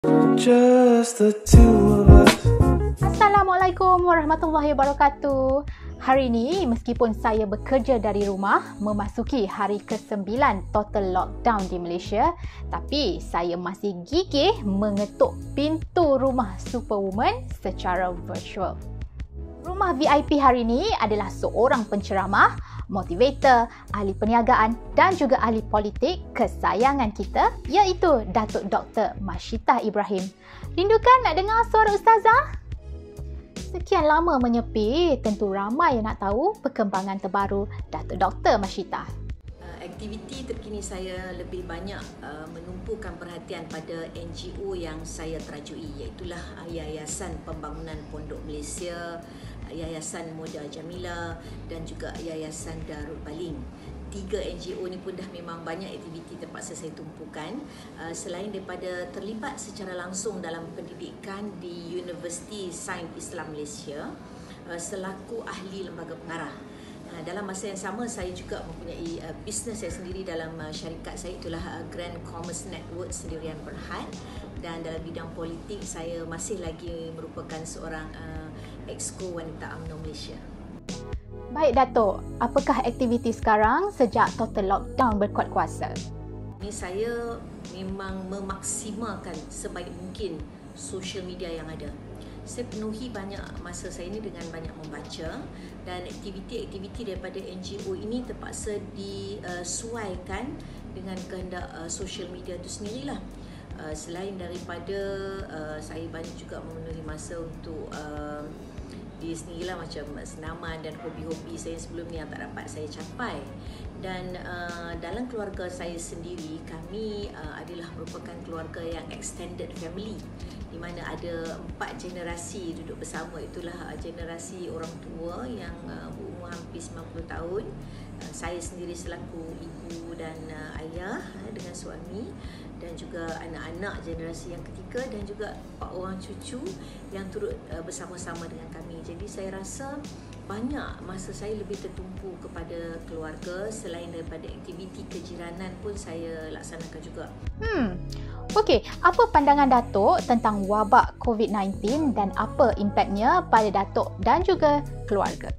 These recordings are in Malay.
Just the two of us. Assalamualaikum warahmatullahi wabarakatuh. Hari ini meskipun saya bekerja dari rumah memasuki hari ke-9 total lockdown di Malaysia, tapi saya masih gigih mengetuk pintu rumah Superwoman secara virtual. Rumah VIP hari ini adalah seorang penceramah, motivator, ahli perniagaan dan juga ahli politik kesayangan kita, iaitu Datuk Dr. Mashitah Ibrahim. Rindukan nak dengar suara Ustazah? Sekian lama menyepi, tentu ramai yang nak tahu perkembangan terbaru Datuk Dr. Mashitah. Aktiviti terkini saya lebih banyak menumpukan perhatian pada NGO yang saya terajui, iaitulah Yayasan Pembangunan Pondok Malaysia, Yayasan Moda Jamila dan juga Yayasan Darul Baling. 3 NGO ni pun dah memang banyak aktiviti terpaksa saya tumpukan, selain daripada terlibat secara langsung dalam pendidikan di Universiti Sains Islam Malaysia selaku ahli lembaga pengarah. Dalam masa yang sama saya juga mempunyai bisnes saya sendiri dalam syarikat saya, itulah Grand Commerce Network Sendirian Berhad, dan dalam bidang politik saya masih lagi merupakan seorang Exco Wanita UMNO Malaysia. Baik Datuk, apakah aktiviti sekarang sejak total lockdown berkuat kuasa? Ini saya memang memaksimalkan sebaik mungkin social media yang ada. Saya penuhi banyak masa saya ini dengan banyak membaca, dan aktiviti-aktiviti daripada NGO ini terpaksa disesuaikan dengan kehendak social media itu sendirilah. Selain daripada saya banyak juga memenuhi masa untuk diri sendirilah, macam senaman dan hobi-hobi saya sebelum ni yang tak dapat saya capai. Dan dalam keluarga saya sendiri, kami adalah merupakan keluarga yang extended family, di mana ada 4 generasi duduk bersama. Itulah generasi orang tua yang berumur hampir 90 tahun, saya sendiri selaku ibu dan ayah dengan suami, dan juga anak-anak generasi yang ketiga, dan juga 4 orang cucu yang turut bersama-sama dengan kami. Jadi saya rasa banyak masa saya lebih tertumpu kepada keluarga, selain daripada aktiviti kejiranan pun saya laksanakan juga. Okey, apa pandangan Datuk tentang wabak COVID-19 dan apa impaknya pada Datuk dan juga keluarga?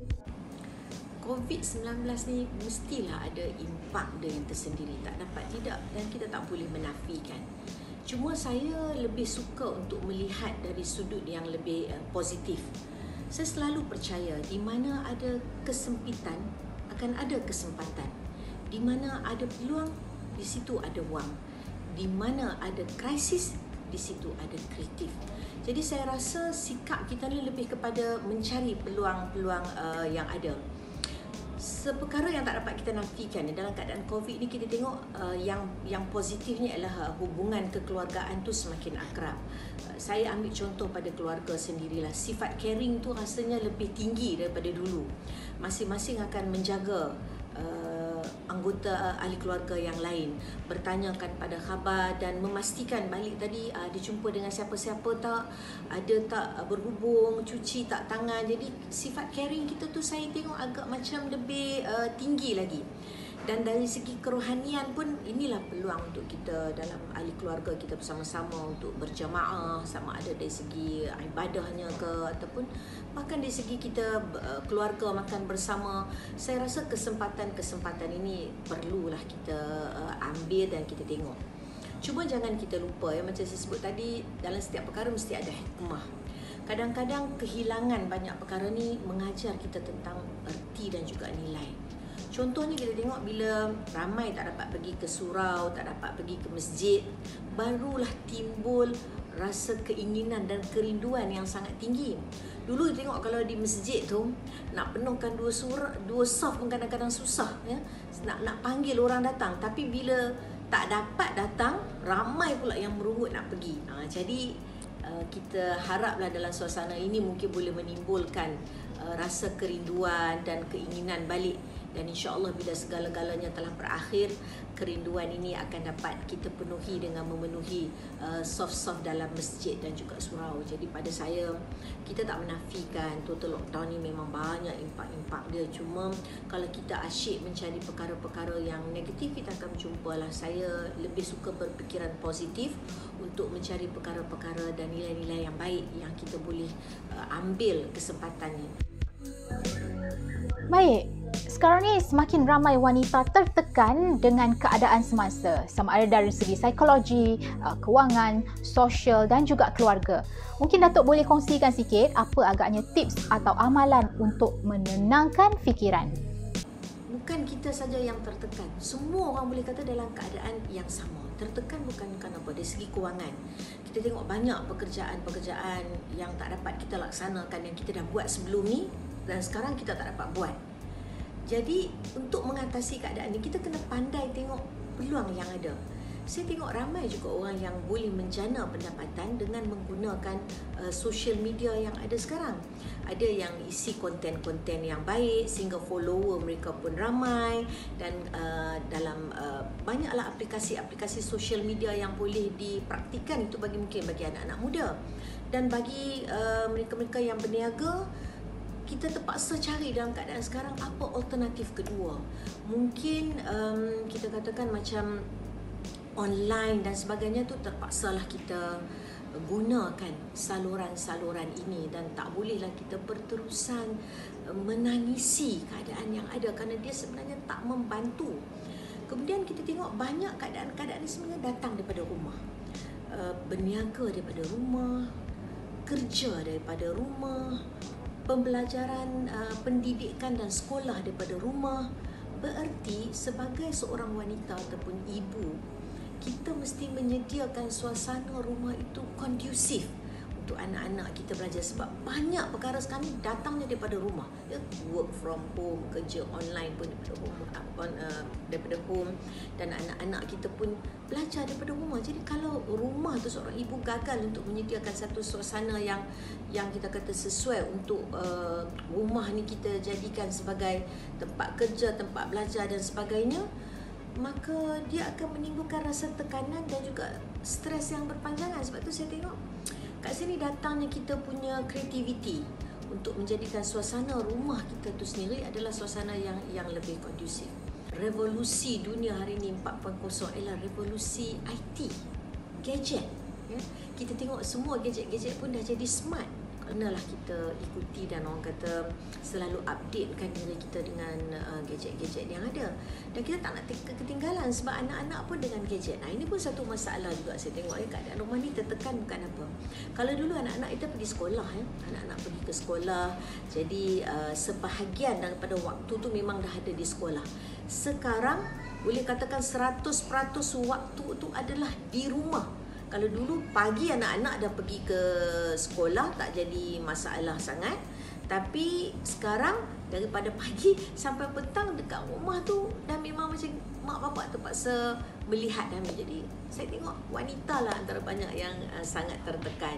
COVID-19 ni mestilah ada impak dia yang tersendiri, tak dapat tidak, dan kita tak boleh menafikan. Cuma saya lebih suka untuk melihat dari sudut yang lebih positif. Saya selalu percaya di mana ada kesempitan akan ada kesempatan. Di mana ada peluang, di situ ada wang. Di mana ada krisis, di situ ada kreatif. Jadi saya rasa sikap kita ni lebih kepada mencari peluang-peluang yang ada. Seperkara yang tak dapat kita nafikan dalam keadaan COVID ni, kita tengok yang positifnya adalah hubungan kekeluargaan tu semakin akrab. Saya ambil contoh pada keluarga sendirilah. Sifat caring tu rasanya lebih tinggi daripada dulu. Masing-masing akan menjaga anggota ahli keluarga yang lain, bertanyakan pada khabar dan memastikan balik tadi dia jumpa dengan siapa-siapa tak, ada tak berhubung, cuci tak tangan. Jadi sifat caring kita tu saya tengok agak macam lebih tinggi lagi. Dan dari segi kerohanian pun inilah peluang untuk kita dalam ahli keluarga kita bersama-sama untuk berjamaah, sama ada dari segi ibadahnya ke, ataupun bahkan dari segi kita keluarga makan bersama. Saya rasa kesempatan-kesempatan ini perlulah kita ambil dan kita tengok. Cuma jangan kita lupa, macam saya sebut tadi, dalam setiap perkara mesti ada hikmah. Kadang-kadang kehilangan banyak perkara ni mengajar kita tentang erti dan juga nilai. Contohnya kita tengok bila ramai tak dapat pergi ke surau, tak dapat pergi ke masjid, barulah timbul rasa keinginan dan kerinduan yang sangat tinggi. Dulu kita tengok kalau di masjid tu nak penuhkan 2 saf pun kadang-kadang susah, ya. Nak panggil orang datang, tapi bila tak dapat datang, ramai pula yang merungut nak pergi. Jadi kita haraplah dalam suasana ini mungkin boleh menimbulkan rasa kerinduan dan keinginan balik Dan insya-Allah bila segala-galanya telah berakhir, kerinduan ini akan dapat kita penuhi dengan memenuhi soft-soft dalam masjid dan juga surau. Jadi pada saya, kita tak menafikan total lockdown ni memang banyak impak-impak dia. Cuma kalau kita asyik mencari perkara-perkara yang negatif, kita akan jumpalah. Saya lebih suka berfikiran positif untuk mencari perkara-perkara dan nilai-nilai yang baik yang kita boleh ambil kesempatannya. Baik, sekarang ni semakin ramai wanita tertekan dengan keadaan semasa, sama ada dari segi psikologi, kewangan, sosial dan juga keluarga. Mungkin Datuk boleh kongsikan sikit apa agaknya tips atau amalan untuk menenangkan fikiran. Bukan kita saja yang tertekan. Semua orang boleh kata dalam keadaan yang sama. Tertekan bukan apa, dari segi kewangan. Kita tengok banyak pekerjaan-pekerjaan yang tak dapat kita laksanakan, yang kita dah buat sebelum ni dan sekarang kita tak dapat buat. Jadi untuk mengatasi keadaan ni, kita kena pandai tengok peluang yang ada. Saya tengok ramai juga orang yang boleh menjana pendapatan dengan menggunakan social media yang ada sekarang. Ada yang isi konten-konten yang baik sehingga follower mereka pun ramai, dan dalam banyaklah aplikasi-aplikasi social media yang boleh dipraktikan itu mungkin bagi anak-anak muda. Dan bagi mereka-mereka yang berniaga, kita terpaksa cari dalam keadaan sekarang apa alternatif kedua. Mungkin kita katakan macam online dan sebagainya tu, terpaksalah kita gunakan saluran-saluran ini, dan tak bolehlah kita berterusan menangisi keadaan yang ada kerana dia sebenarnya tak membantu. Kemudian kita tengok banyak keadaan-keadaan ini sebenarnya datang daripada rumah. Berniaga daripada rumah, kerja daripada rumah, pembelajaran pendidikan dan sekolah daripada rumah. Bererti sebagai seorang wanita ataupun ibu, kita mesti menyediakan suasana rumah itu kondusif untuk anak-anak kita belajar, sebab banyak perkara sekarang ni datangnya daripada rumah. Work from home, kerja online pun daripada home, dan anak-anak kita pun belajar daripada rumah. Jadi kalau rumah tu seorang ibu gagal untuk menyediakan satu suasana yang kita kata sesuai untuk rumah ni kita jadikan sebagai tempat kerja, tempat belajar dan sebagainya, maka dia akan menimbulkan rasa tekanan dan juga stres yang berpanjangan. Sebab tu saya tengok kat sini datangnya kita punya kreativiti untuk menjadikan suasana rumah kita tu sendiri adalah suasana yang lebih kondusif. Revolusi dunia hari ini 4.0 ialah revolusi IT, gadget. Kita tengok semua gadget-gadget pun dah jadi smart. Kenalah kita ikuti dan orang kata selalu updatekan diri kita dengan gadget-gadget yang ada. Dan kita tak nak ketinggalan sebab anak-anak pun dengan gadget. Ini pun satu masalah juga saya tengok. Keadaan rumah ni tertekan bukan apa. Kalau dulu anak-anak kita pergi sekolah, anak-anak pergi ke sekolah, jadi sebahagian daripada waktu tu memang dah ada di sekolah. Sekarang boleh katakan 100% waktu tu adalah di rumah. Kalau dulu pagi anak-anak dah pergi ke sekolah, tak jadi masalah sangat. Tapi sekarang daripada pagi sampai petang dekat rumah tu dah memang macam mak bapak terpaksa melihat dah. Jadi saya tengok wanita lah antara banyak yang sangat tertekan.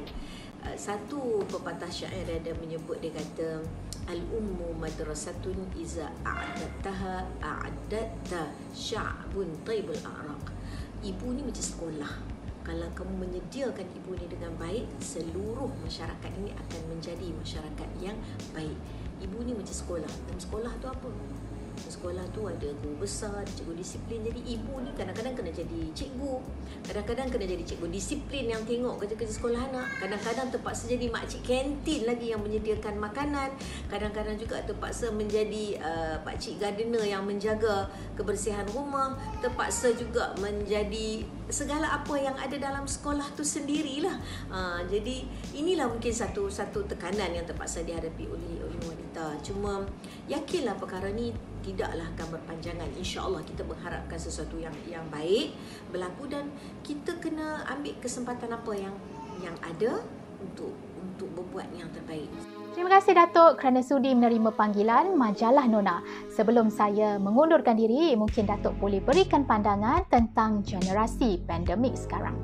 Satu pepatah syair ada menyebut, dia kata al-ummu madrasatun iza a'adattaha a'adatta sya'bun taibul a'raq. Ibu ni macam sekolah. Kalau kamu menyediakan ibu ni dengan baik, seluruh masyarakat ini akan menjadi masyarakat yang baik. Ibu ni macam sekolah. Dan sekolah tu apa? Sekolah tu ada guru besar, cikgu disiplin. Jadi ibu ni kadang-kadang kena jadi cikgu, kadang-kadang kena jadi cikgu disiplin yang tengok kerja-kerja sekolah anak, kadang-kadang terpaksa jadi makcik kantin lagi yang menyediakan makanan, kadang-kadang juga terpaksa menjadi pakcik gardener yang menjaga kebersihan rumah, terpaksa juga menjadi segala apa yang ada dalam sekolah tu sendirilah. Jadi inilah mungkin satu tekanan yang terpaksa dihadapi oleh wanita. Cuma yakinlah perkara ni tidaklah akan berpanjangan. InsyaAllah kita mengharapkan sesuatu yang baik berlaku, dan kita kena ambil kesempatan apa yang ada untuk berbuat yang terbaik. Terima kasih Datuk kerana sudi menerima panggilan Majalah Nona. Sebelum saya mengundurkan diri, mungkin Datuk boleh berikan pandangan tentang generasi pandemik sekarang.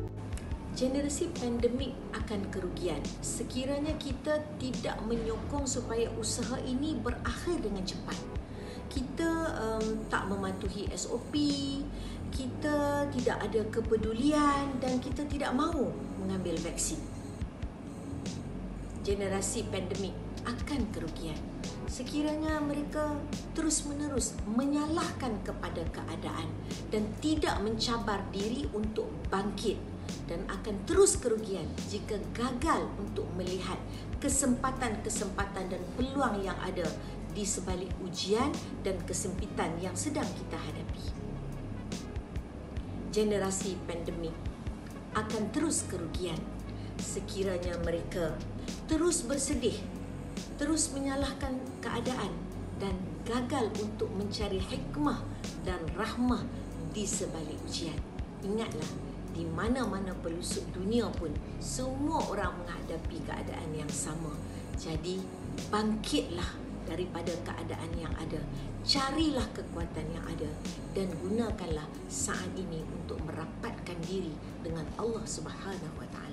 Generasi pandemik akan kerugian sekiranya kita tidak menyokong supaya usaha ini berakhir dengan cepat. kita tak mematuhi SOP, kita tidak ada kepedulian dan kita tidak mahu mengambil vaksin. Generasi pandemik akan kerugian sekiranya mereka terus-menerus menyalahkan kepada keadaan dan tidak mencabar diri untuk bangkit, dan akan terus kerugian jika gagal untuk melihat kesempatan-kesempatan dan peluang yang ada di sebalik ujian dan kesempitan yang sedang kita hadapi. Generasi pandemik akan terus kerugian sekiranya mereka terus bersedih, terus menyalahkan keadaan dan gagal untuk mencari hikmah dan rahmah di sebalik ujian. Ingatlah, di mana-mana pelosok dunia pun semua orang menghadapi keadaan yang sama. Jadi bangkitlah daripada keadaan yang ada, carilah kekuatan yang ada dan gunakanlah saat ini untuk merapatkan diri dengan Allah Subhanahu Wa Taala.